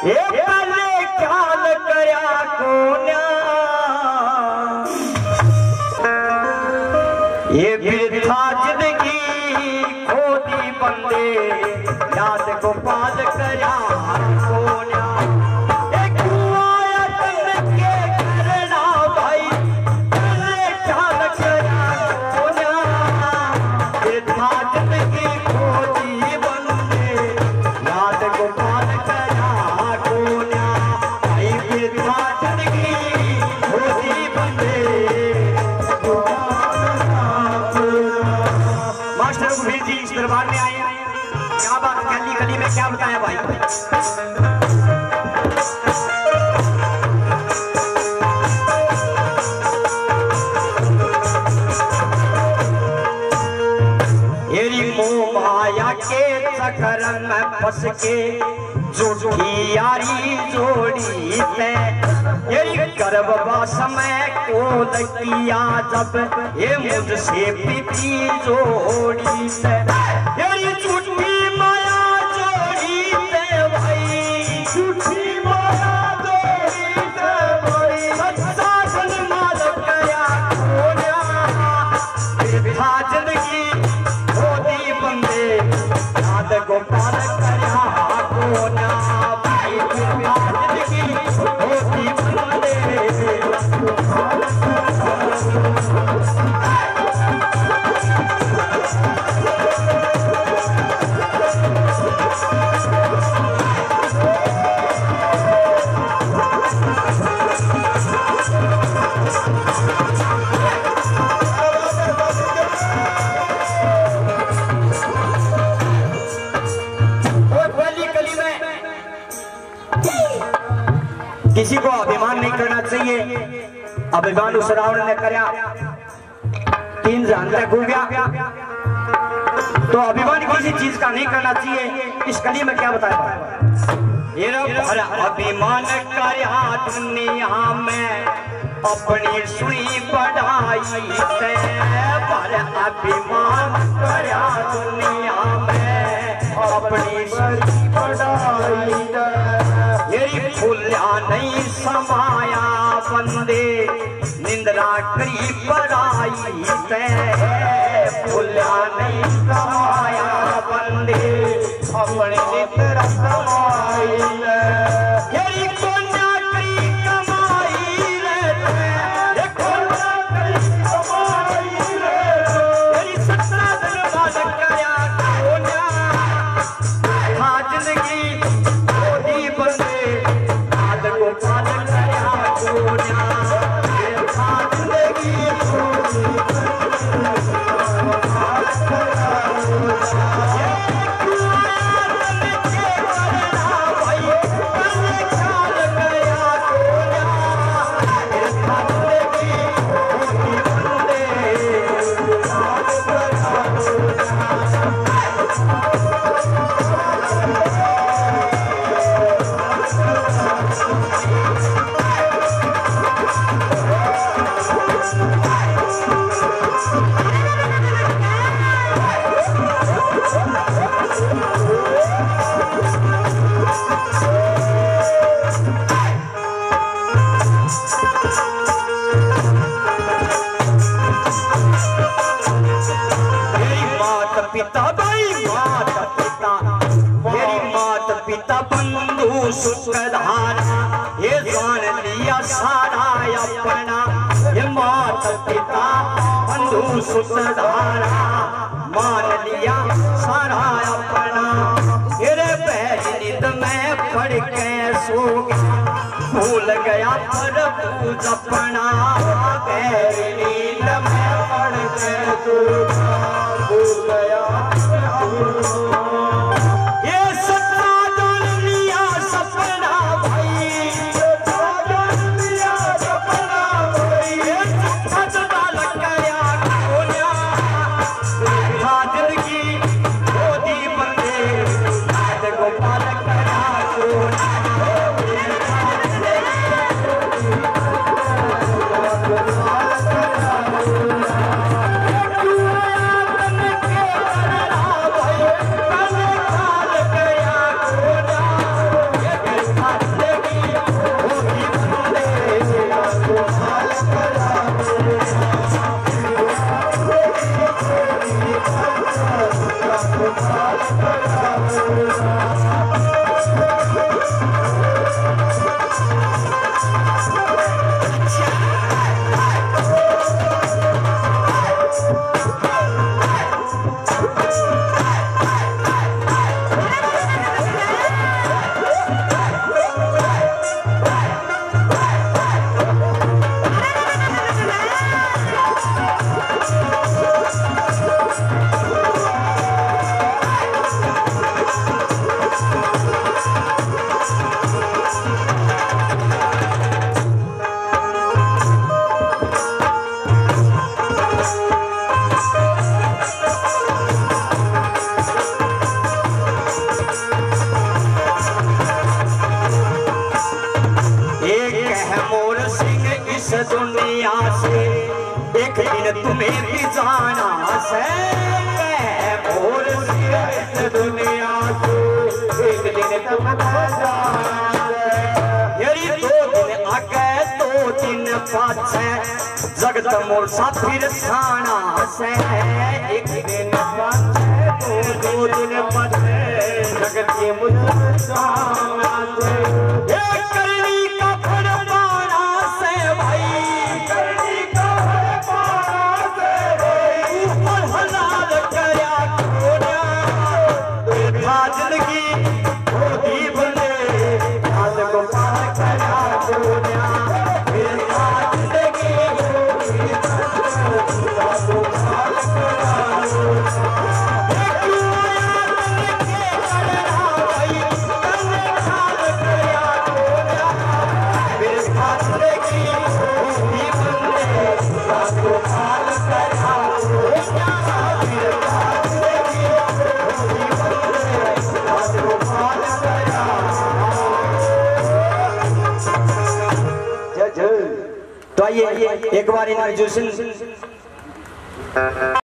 ये पहले ख्याल करया कोन्या ये बिरथा जिंदगी खोदी बंदे याद गोपाल करया कोन्या ये कुआं तन के करना भाई पहले ख्याल करया कोन्या बिरथा जिंदगी खोदी बंदे याद गोपाल करया कोन्या भाई बिरथा जिंदगी खोदी बंदे इस दरबार में आए क्या बात गली गली में क्या बताया भाई। मेरी मोह माया के चक्कर में फंस के झूठी यारी जोड़ी ते यही गर्भवा समय को किया जब ये मुझसे प्रीति जोड़ी ते यही झूठी माया जोड़ी ते भाई झूठी माया जोड़ी ते भाई सच्चा सन्माल करया कोन्या बिरथा जिंदगी खोदी बंदे याद गोपाल करया कोन्या भाई बिरथा जिंदगी खोदी बंदे किसी को अभिमान नहीं करना चाहिए। अभिमान उस रावण ने करया 3 जहां तक हो गया तो अभिमान किसी चीज का नहीं करना चाहिए। इस कली में क्या बताया अभिमान करया दुनिया में अपनी सुनी बढ़ाई से पर अभिमान करया दुनिया में अपनी सुनी बढ़ाई यही फूल्या नहीं समाया बंदे निंद्रा करी बड़ाई से फूल्या नहीं समाया बंदे अपने निंद्रा समाई यही कोन्या करी कमाई रे कोन्या करी कमाई रे यही सत्ता दरबार करया कोन्या था जिंदगी खोदी बंदे याद गोपाल करया कोन्या बिरथा जिंदगी खोदी गोपाल करया कोन्या पिता भाई माता पिता मेरी माता पिता बंधु सुखधारा ये जान लिया सारा अपना ये माता पिता बंधु सुखधारा मान लिया सारा अपना तेरे पहली नींद में पढ़ के सो गया भूल गया प्रभु जपना गहरी नींद में पढ़ के सो गया भूल गया ये सपना जान लिया सपना भाई जान लिया सपना भाई ये सपना लग गया कोन्या बिरथा जिंदगी खोदी बंदे याद गोपाल करया कोन्या बिरथा जिंदगी खोदी बंदे याद गोपाल करया कोन्या कह मोर सिंह इस दुनिया से एक दिन तुम्हें भी जाना से। कह मोर सिंह इस दुनिया से एक दिन तुम्हें जाना से। यदि 2 दिन आगे 2 दिन पाछे जगत मोर साथी थाना से। एक दिन पाछे 2 दिन पाछे जगत के मुझे जाना से। करनी का फरमाना से भाई, करनी का फरमाना से भाई। ऊपर हलाल करया कोन्या देखा जिंदगी होती भले आज को पार करया कोन्या। देखा जिंदगी होती भले आज को पार करया कोन्या। तो आइए एक बार इन